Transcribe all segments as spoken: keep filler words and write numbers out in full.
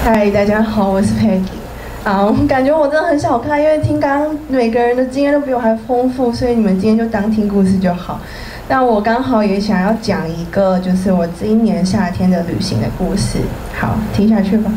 嗨，大家好，我是 Peggy。啊，我感觉我真的很小看，因为听刚刚每个人的经验都比我还丰富，所以你们今天就当听故事就好。但我刚好也想要讲一个，就是我今年夏天的旅行的故事。好，听下去吧。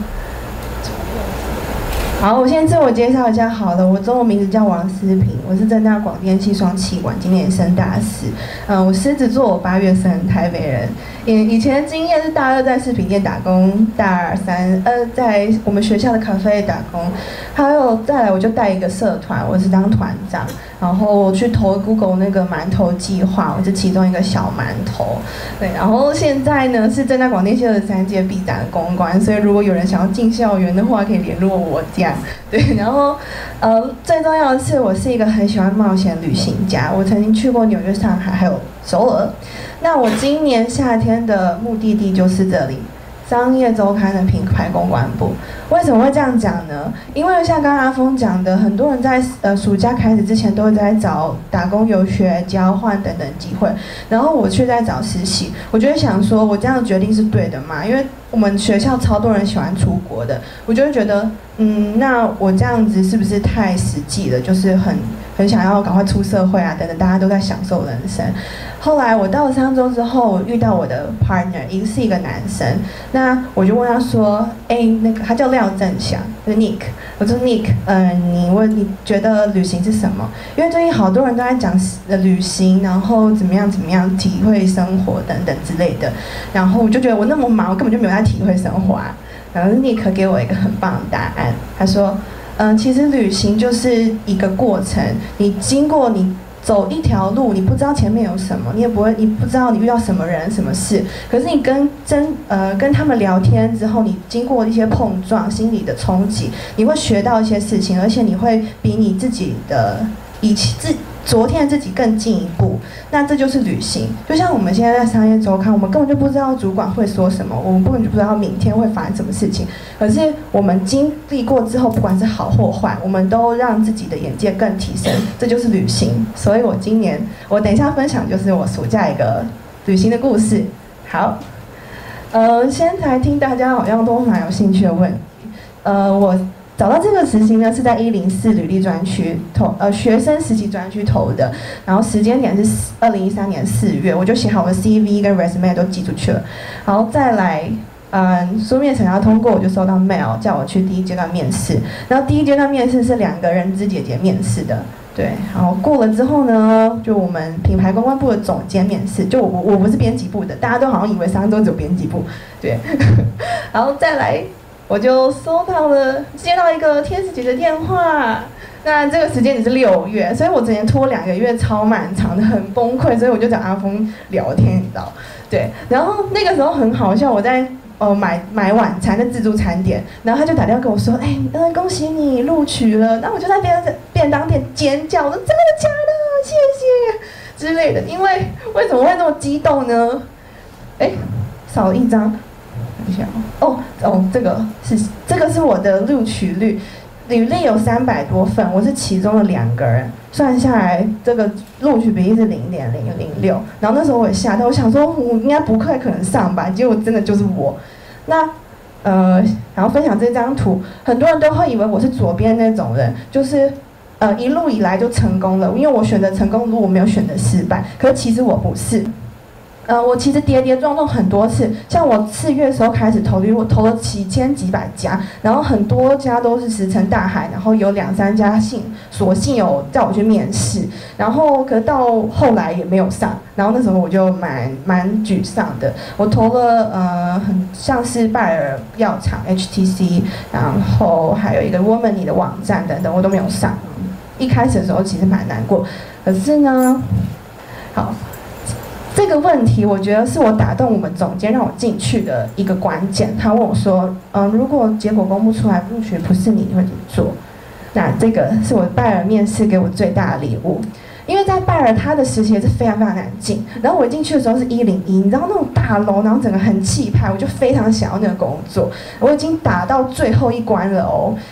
好，我先自我介绍一下好了，我中文名字叫王思平，我是政大广电系双气管，今年升大四。嗯，我狮子座，我八月生，台北人。以以前的经验是大二在饰品店打工，大三呃在我们学校的咖啡打工，还有再来我就带一个社团，我是当团长，然后我去投 Google 那个馒头计划，我是其中一个小馒头。对，然后现在呢是政大广电系的三届毕展的公关，所以如果有人想要进校园的话，可以联络我这样。对，然后呃最重要的是我是一个很喜欢冒险旅行家，我曾经去过纽约、上海还有首尔。那我今年夏天的目的地就是这里，商业周刊的品牌公关部。为什么会这样讲呢？因为像刚刚阿峰讲的，很多人在呃暑假开始之前都会在找打工、游学、交换等等机会，然后我却在找实习。我就会想说，我这样的决定是对的吗？因为我们学校超多人喜欢出国的，我就会觉得，嗯，那我这样子是不是太实际了？就是很很想要赶快出社会啊，等等，大家都在享受人生。后来我到了上周之后，我遇到我的 partner， 一个是一个男生，那我就问他说，哎，那个他叫廖正祥，就是 Nick， 我说 Nick， 呃，你问你觉得旅行是什么？因为最近好多人都在讲呃旅行，然后怎么样怎么样体会生活等等之类的，然后我就觉得我那么忙，我根本就没有在体会生活啊。然后 Nick 给我一个很棒的答案，他说，嗯、呃，其实旅行就是一个过程，你经过你。走一条路，你不知道前面有什么，你也不会，你不知道你遇到什么人、什么事。可是你跟真呃跟他们聊天之后，你经过一些碰撞、心理的冲击，你会学到一些事情，而且你会比你自己的以前自昨天的自己更进一步。那这就是旅行。就像我们现在在商业周刊，我们根本就不知道主管会说什么，我们根本就不知道明天会发生什么事情。可是我们经历过之后，不管是好或坏，我们都让自己的眼界更提升，这就是旅行。所以我今年，我等一下分享就是我暑假一个旅行的故事。好，呃，先来听大家好像都蛮有兴趣的问题。呃，我找到这个实习呢是在一零四履历专区投，呃，学生实习专区投的，然后时间点是二零一三年四月，我就写好我的 C V 跟 resume 都寄出去了，然后再来。嗯，书面审查通过，我就收到 mail 叫我去第一阶段面试。然后第一阶段面试是两个人资姐姐面试的，对。然后过了之后呢，就我们品牌公关部的总监面试，就我我不是编辑部的，大家都好像以为商周只有编辑部，对。然后再来，我就收到了接到一个天使姐姐电话。那这个时间也是六月，所以我整年拖两个月，超漫长的，很崩溃，所以我就找阿峰聊天，你知道，对。然后那个时候很好笑，我在。哦，买买晚餐的自助餐点，然后他就打电话跟我说，哎，呃，恭喜你录取了。然后我就在便便当店尖叫，我说真的假的？谢谢之类的。因为为什么会那么激动呢？哎，少了一张，等一下哦哦，这个是这个是我的录取率。履历有三百多份，我是其中的两个人，算下来这个录取比例是零点零零六。然后那时候我也吓到，我想说我应该不太可能上吧，结果真的就是我。那呃，然后分享这张图，很多人都会以为我是左边那种人，就是呃一路以来就成功了，因为我选择成功路，我没有选择失败。可是其实我不是。呃，我其实跌跌撞撞很多次，像我四月的时候开始投履历，我投了几千几百家，然后很多家都是石沉大海，然后有两三家幸所幸有叫我去面试，然后可是到后来也没有上，然后那时候我就蛮蛮沮丧的。我投了呃，很像是拜耳药厂 H T C， 然后还有一个 Womanly 的网站等等，我都没有上。一开始的时候其实蛮难过，可是呢，好。这个问题，我觉得是我打动我们总监让我进去的一个关键。他问我说：“嗯，如果结果公布出来，录取不是你，你会怎么做？”那这个是我拜耳面试给我最大的礼物，因为在拜耳他的实习也是非常非常难进。然后我进去的时候是一零一，你知道那种大楼，然后整个很气派，我就非常想要那个工作。我已经打到最后一关了哦。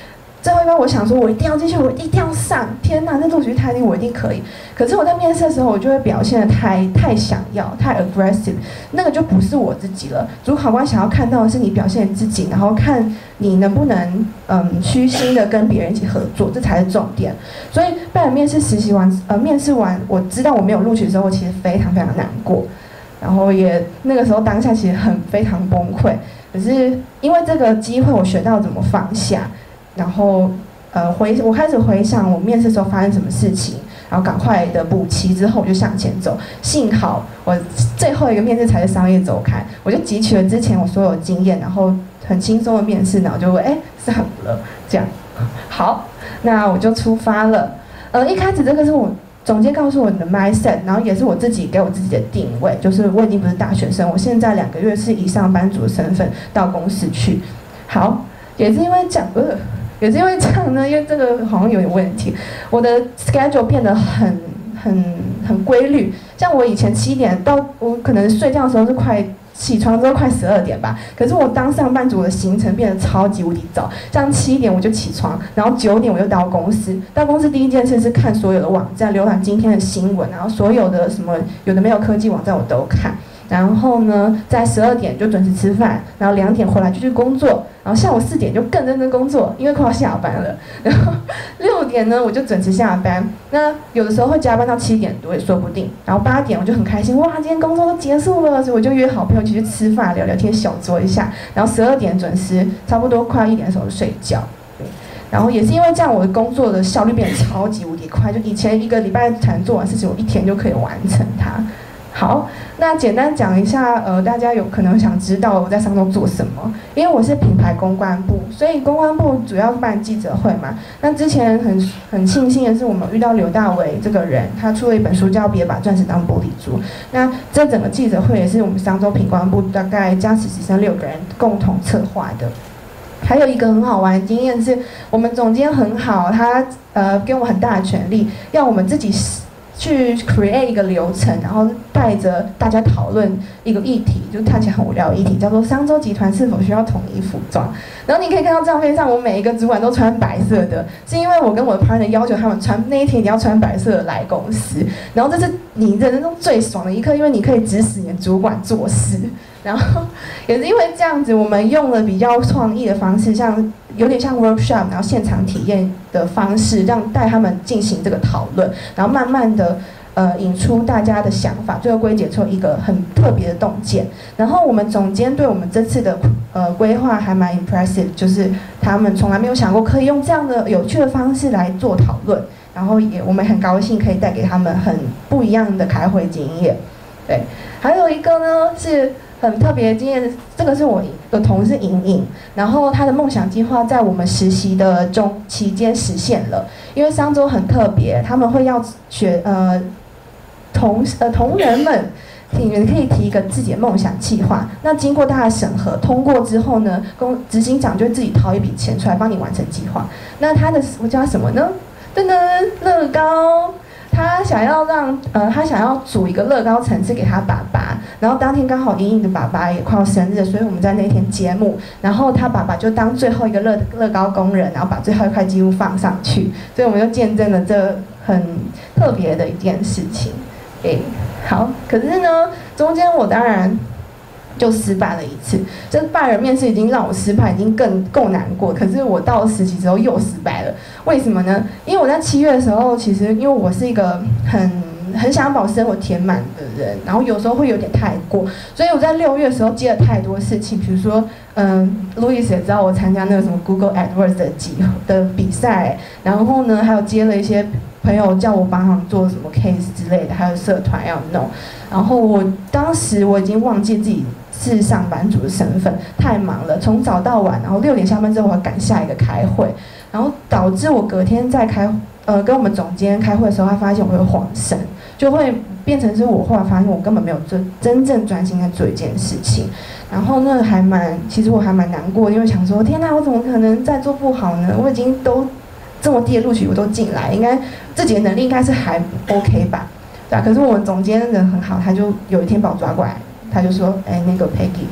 最后一关我想说我一定要进去，我一定要上，天哪，那录取太低，我一定可以。可是我在面试的时候，我就会表现得太太想要，太 aggressive， 那个就不是我自己了。主考官想要看到的是你表现自己，然后看你能不能嗯虚心的跟别人一起合作，这才是重点。所以拜尔面试实习完，呃，面试完我知道我没有录取的时候，我其实非常非常难过，然后也那个时候当下其实很非常崩溃。可是因为这个机会，我学到怎么放下，然后呃回我开始回想我面试的时候发生什么事情。然后赶快的补齐之后，我就向前走。幸好我最后一个面试才是商业周刊，我就汲取了之前我所有经验，然后很轻松的面试，然后就会哎上了这样。好，那我就出发了。呃，一开始这个是我总监告诉我的 mindset， 然后也是我自己给我自己的定位，就是我已经不是大学生，我现在两个月是以上班族的身份到公司去。好，也是因为这样，呃。也是因为这样呢，因为这个好像有点问题，我的 schedule 变得很很很规律。像我以前七点到，我可能睡觉的时候是快起床之后快十二点吧。可是我当上班族的行程变得超级无敌早，像七点我就起床，然后九点我就到公司。到公司第一件事是看所有的网站，浏览今天的新闻，然后所有的什么有的没有科技网站我都看。然后呢，在十二点就准时吃饭，然后两点回来就去工作，然后下午四点就更认真工作，因为快要下班了。然后六点呢，我就准时下班。那有的时候会加班到七点多也说不定。然后八点我就很开心，哇，今天工作都结束了，所以我就约好朋友一起去吃饭、聊聊天、小酌一下。然后十二点准时，差不多快一点的时候就睡觉。然后也是因为这样，我的工作的效率变得超级无敌快，就以前一个礼拜才能做完事情，我一天就可以完成它。好，那简单讲一下，呃，大家有可能想知道我在商周做什么，因为我是品牌公关部，所以公关部主要办记者会嘛。那之前很很庆幸的是，我们遇到刘大为这个人，他出了一本书叫《别把钻石当玻璃珠》。那这整个记者会也是我们商周品公关部大概加实习生六个人共同策划的。还有一个很好玩的经验是，我们总监很好，他呃给我们很大的权利，要我们自己去 create 一个流程，然后带着大家讨论一个议题，就看起来很无聊的议题，叫做商周集团是否需要统一服装。然后你可以看到照片上，我每一个主管都穿白色的，是因为我跟我的 partner 要求他们穿那一天一定要穿白色的来公司。然后这是你人生中最爽的一刻，因为你可以指使你的主管做事。然后也是因为这样子，我们用了比较创意的方式，像有点像 workshop， 然后现场体验的方式，让带他们进行这个讨论，然后慢慢的呃引出大家的想法，最后归结出一个很特别的洞见。然后我们总监对我们这次的呃规划还蛮 impressive， 就是他们从来没有想过可以用这样的有趣的方式来做讨论，然后也我们很高兴可以带给他们很不一样的开会经验。对，还有一个呢是很特别的经验，这个是我的同事莹莹，然后她的梦想计划在我们实习的中期间实现了。因为商周很特别，他们会要学呃同呃同仁们，你们可以提一个自己的梦想计划，那经过大家的审核通过之后呢，公执行长就会自己掏一笔钱出来帮你完成计划。那他的我叫他什么呢？噔噔，乐高。他想要让呃，他想要组一个乐高城市给他爸爸，然后当天刚好莹莹的爸爸也快要生日，所以我们在那天节目，然后他爸爸就当最后一个乐乐高工人，然后把最后一块积木放上去，所以我们就见证了这很特别的一件事情。诶，好，可是呢，中间我当然就失败了一次，这拜尔面试已经让我失败，已经更够难过。可是我到了实习之后又失败了，为什么呢？因为我在七月的时候，其实因为我是一个很很想把我生活填满的人，然后有时候会有点太过，所以我在六月的时候接了太多事情，比如说，嗯 ，Louis 也知道我参加那个什么 Google AdWords 的集的比赛，然后呢，还有接了一些朋友叫我帮他们做什么 case 之类的，还有社团要弄，然后我当时我已经忘记自己是上班族的身份，太忙了，从早到晚，然后六点下班之后我要赶下一个开会，然后导致我隔天在开呃跟我们总监开会的时候，他发现我会晃神，就会变成是我后来发现我根本没有真真正专心在做一件事情，然后那还蛮，其实我还蛮难过，因为想说天哪，我怎么可能再做不好呢？我已经都这么低的录取我都进来，应该自己的能力应该是还 OK 吧，对啊。可是我们总监人很好，他就有一天把我抓过来。他就说：“哎，那个 Peggy，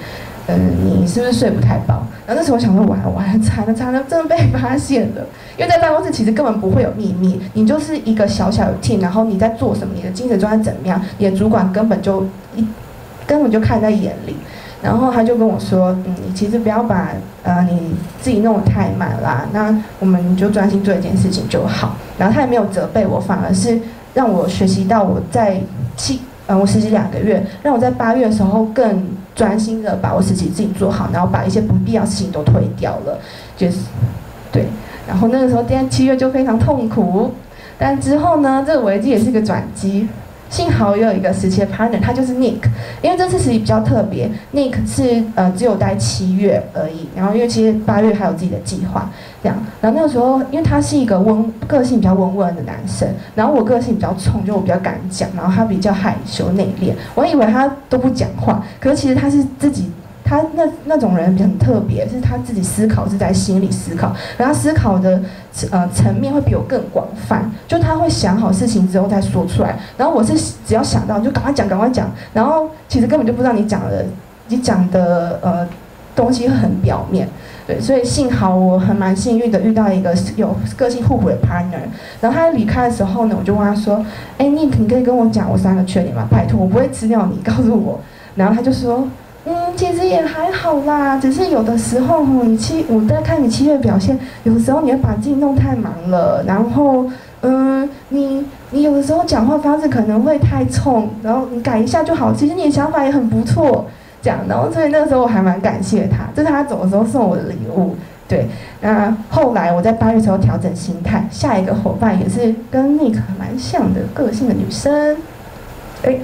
嗯，你是不是睡不太饱？然后那时候我想说，完了完了，惨了惨了，真的被发现了。因为在办公室其实根本不会有秘密，你就是一个小小的 team， 然后你在做什么，你的精神状态怎么样，你的主管根本就一根本就看在眼里。然后他就跟我说，嗯，你其实不要把呃你自己弄得太满啦，那我们就专心做一件事情就好。然后他也没有责备我，反而是让我学习到我在七呃我实习两个月，让我在八月的时候更专心的把我实习自己做好，然后把一些不必要的事情都推掉了，就是对。然后那个时候，今年七月就非常痛苦，但之后呢，这个危机也是个转机。幸好有一个实习的 partner， 他就是 Nick， 因为这次实习比较特别 ，Nick 是呃只有待七月而已，然后因为其实八月还有自己的计划，这样。然后那个时候，因为他是一个温个性比较温文的男生，然后我个性比较冲，就我比较敢讲，然后他比较害羞内敛，我以为他都不讲话，可是其实他是自己。他那那种人很特别，是他自己思考是在心里思考，然后他思考的呃层面会比我更广泛，就他会想好事情之后再说出来，然后我是只要想到就赶快讲赶快讲，然后其实根本就不知道你讲的你讲的呃东西很表面，对，所以幸好我很蛮幸运的遇到一个有个性互补的 partner， 然后他离开的时候呢，我就问他说，哎，你你可以跟我讲我三个缺点吗？拜托，我不会吃掉你，告诉我，然后他就说。嗯，其实也还好啦，只是有的时候吼，你七，我在看你七月表现，有的时候你会把自己弄太忙了，然后，嗯，你你有的时候讲话方式可能会太冲，然后你改一下就好。其实你的想法也很不错，这样，然后所以那个时候我还蛮感谢他，这是他走的时候送我的礼物。对，那后来我在八月的时候调整心态，下一个伙伴也是跟 Nick 蛮像的个性的女生，哎。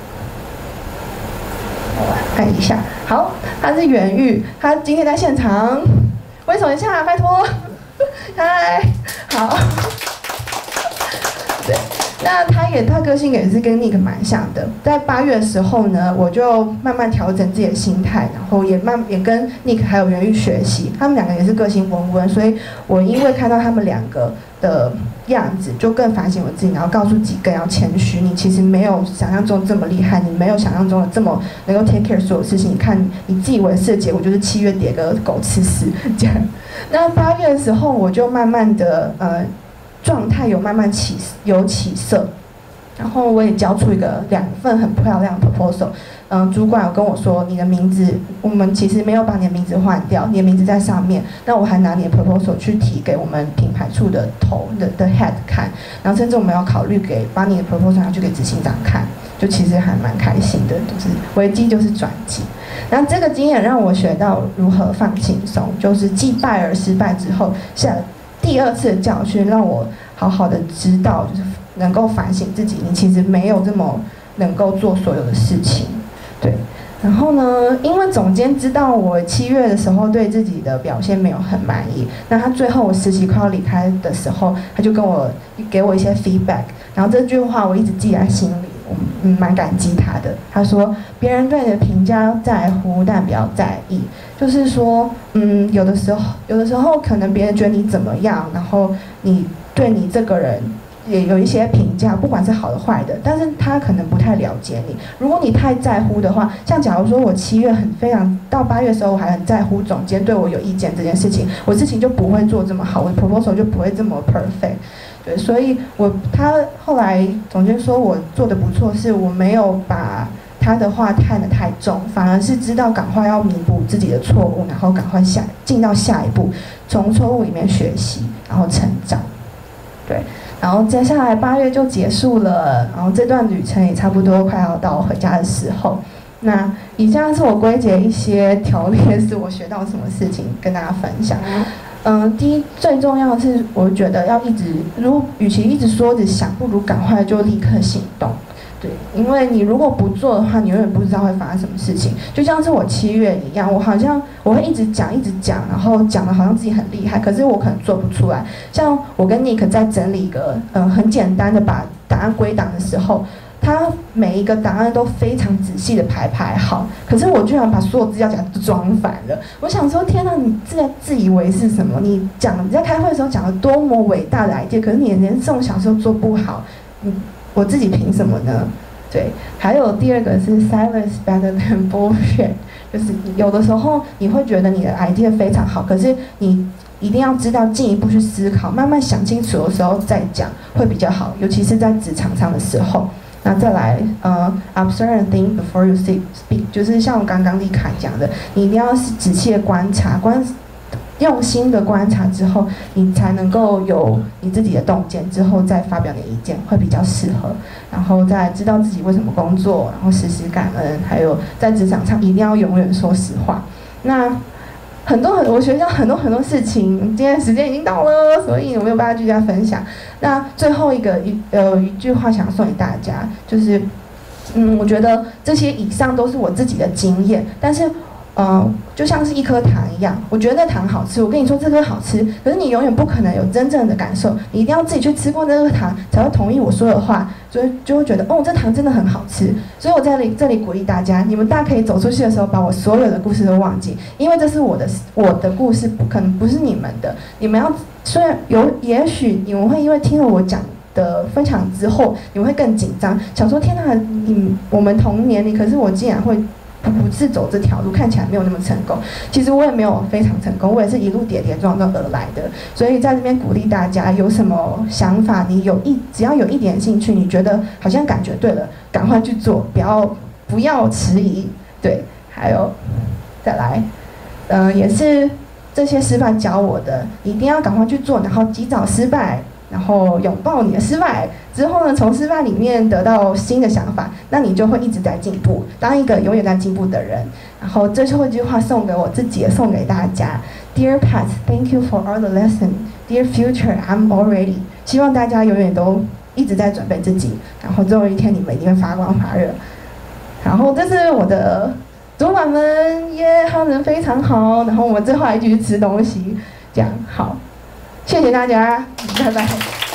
看一下，好，他是袁玉，他今天在现场，挥手一下，拜托，嗨，好，对，那他也他个性也是跟 Nick 蛮像的，在八月的时候呢，我就慢慢调整自己的心态，然后也慢也跟 Nick 还有袁玉学习，他们两个也是个性温温，所以我因为看到他们两个的样子，就更反省我自己，然后告诉自己更要谦虚。你其实没有想象中这么厉害，你没有想象中的这么能够 take care 所有事情。你看你自以为是的结果就是七月跌个狗吃屎这样。那八月的时候，我就慢慢的呃状态有慢慢起有起色，然后我也交出一个两份很漂亮的 proposal。嗯，主管有跟我说，你的名字，我们其实没有把你的名字换掉，你的名字在上面。那我还拿你的 proposal 去提给我们品牌处的头的的 head 看，然后甚至我们要考虑给把你的 proposal 拿去给执行长看，就其实还蛮开心的，就是危机就是转机。然后这个经验让我学到如何放轻松，就是继拜而失败之后，下第二次的教训让我好好的知道，就是能够反省自己，你其实没有这么能够做所有的事情。对，然后呢，因为总监知道我七月的时候对自己的表现没有很满意，那他最后我实习快要离开的时候，他就跟我给我一些 feedback， 然后这句话我一直记在心里，我嗯蛮感激他的。他说，别人对你的评价在乎，但不要在意，就是说，嗯，有的时候有的时候可能别人觉得你怎么样，然后你对你这个人。也有一些评价，不管是好的坏的，但是他可能不太了解你。如果你太在乎的话，像假如说我七月很非常到八月的时候，我还很在乎总监对我有意见这件事情，我事情就不会做这么好，我的 proposal 就不会这么 perfect。对，所以我他后来总监说我做的不错，是我没有把他的话看得太重，反而是知道赶快要弥补自己的错误，然后赶快下进到下一步，从错误里面学习，然后成长。对。然后接下来八月就结束了，然后这段旅程也差不多快要到回家的时候。那以下是我归结一些条列，是我学到什么事情跟大家分享。嗯，第一最重要的是，我觉得要一直，如与其一直说着想，不如赶快就立刻行动。对，因为你如果不做的话，你永远不知道会发生什么事情。就像是我七月一样，我好像我会一直讲一直讲，然后讲的好像自己很厉害，可是我可能做不出来。像我跟 Nick 在整理一个嗯、呃、很简单的把档案归档的时候，他每一个档案都非常仔细的排排好，可是我居然把所有资料夹都装反了。我想说，天哪，你自自以为是什么？你讲你在开会的时候讲了多么伟大的 idea， 可是你连这种小事都做不好，你。我自己凭什么呢？ 对，还有第二个是 silence better than bullshit， 就是有的时候你会觉得你的 idea 非常好，可是你一定要知道进一步去思考，慢慢想清楚的时候再讲会比较好，尤其是在职场上的时候。那再来，呃 ，observe and think before you speak， 就是像我刚刚丽凯讲的，你一定要仔细的观察，观用心的观察之后，你才能够有你自己的洞见，之后再发表你的意见会比较适合。然后再知道自己为什么工作，然后时时感恩，还有在职场上一定要永远说实话。那很多很多，我学校很多很多事情，今天时间已经到了，所以我没有办法继续分享。那最后一个一呃一句话想送给大家，就是，嗯，我觉得这些以上都是我自己的经验，但是，呃，就像是一颗糖一样，我觉得那糖好吃，我跟你说这颗好吃，可是你永远不可能有真正的感受，你一定要自己去吃过那颗糖，才会同意我说的话，所以就会觉得哦，这糖真的很好吃。所以我在这里这里鼓励大家，你们大家可以走出去的时候，把我所有的故事都忘记，因为这是我的我的故事，不可能不是你们的。你们要虽然有，也许你们会因为听了我讲的分享之后，你们会更紧张，想说天哪，你我们同年龄，可是我竟然会不不是走这条路，看起来没有那么成功。其实我也没有非常成功，我也是一路跌跌撞撞而来的。所以在这边鼓励大家，有什么想法，你有一只要有一点兴趣，你觉得好像感觉对了，赶快去做，不要不要迟疑。对，还有再来，嗯、呃，也是这些失败教我的，一定要赶快去做，然后及早失败。然后拥抱你的失败之后呢，从失败里面得到新的想法，那你就会一直在进步，当一个永远在进步的人。然后最后一句话送给我自己，也送给大家 ：Dear past, thank you for all the lesson. Dear future, I'm all ready. 希望大家永远都一直在准备自己，然后最后一天你们一定会发光发热。然后这是我的主管们，耶，他们人非常好。然后我们最后还继续吃东西，这样好。谢谢大家，拜拜。